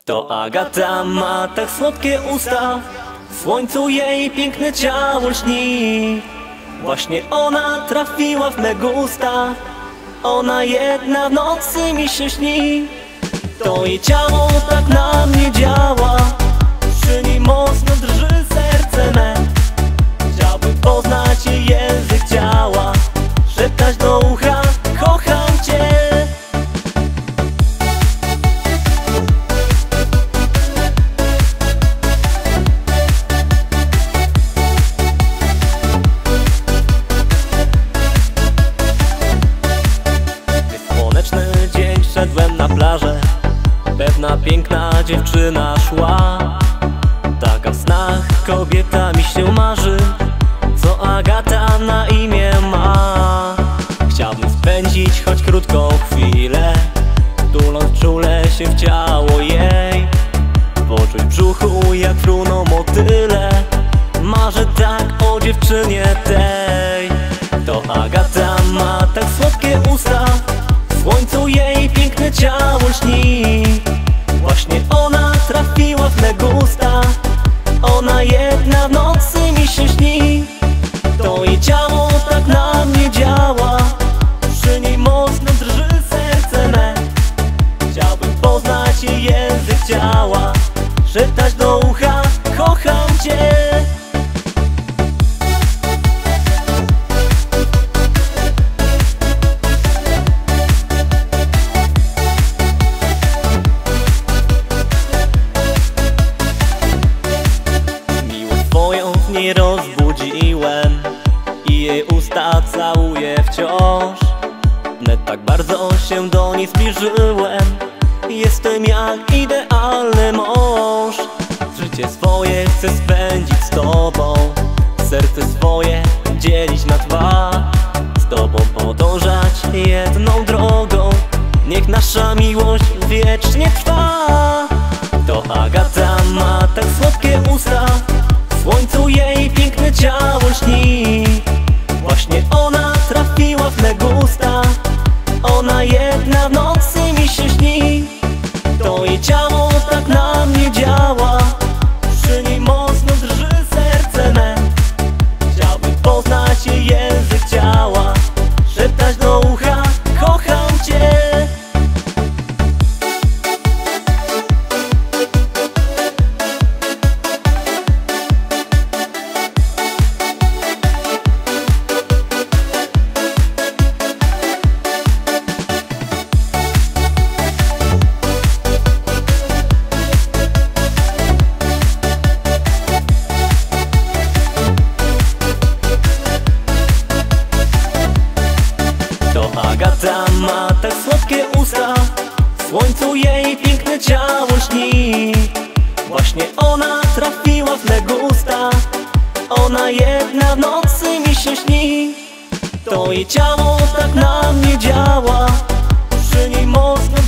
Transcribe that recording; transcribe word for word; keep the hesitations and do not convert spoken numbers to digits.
To Agata ma tak słodkie usta, w słońcu jej piękne ciało lśni. Właśnie ona trafiła w me gusta, ona jedna w nocy mi się śni. To jej ciało tak na mnie działa, przy niej mocno drży serce me. Chciałbym poznać jej język ciała, szeptać do ucha: kocham cię. Słoneczny dzień, szedłem na plażę, pewna piękna dziewczyna szła. Taka w snach kobieta mi się marzy, co Agata na imię ma. Chciałbym spędzić choć krótką chwilę, tuląc czule się w ciało jej, poczuć w brzuchu jak fruną motyle. Marzę tak o dziewczynie tej. To Agata ma tak słodkie usta, w słońcu jej piękne ciało lśni. Właśnie ona trafiła w me gusta, ona jedna w nocy mi się śni. To jej ciało tak na mnie działa, przy niej mocno drży serce me. Chciałbym poznać jej język ciała, szeptać do ucha: kocham cię. Nie rozbudziłem i jej usta całuję wciąż. Wnet tak bardzo się do niej zbliżyłem, jestem jak idealny mąż. Życie swoje chcę spędzić z tobą, serce swoje dzielić na dwa, z tobą podążać jedną drogą, niech nasza miłość wiecznie trwa. To Agata ma tak słodkie usta, w słońcu jej piękne ciało lśni. Właśnie ona trafiła w me gusta, ona jedna w nocy mi się śni. To jej ciało tak na mnie działa, przy niej mocno drży serce me. Chciałbym poznać jej język ciała, szeptać do ucha: kocham cię. To Agata ma tak słodkie usta, w słońcu jej piękne ciało lśni. Właśnie ona trafiła w me gusta, ona jedna w nocy mi się śni. To jej ciało tak na mnie działa, przy niej mocno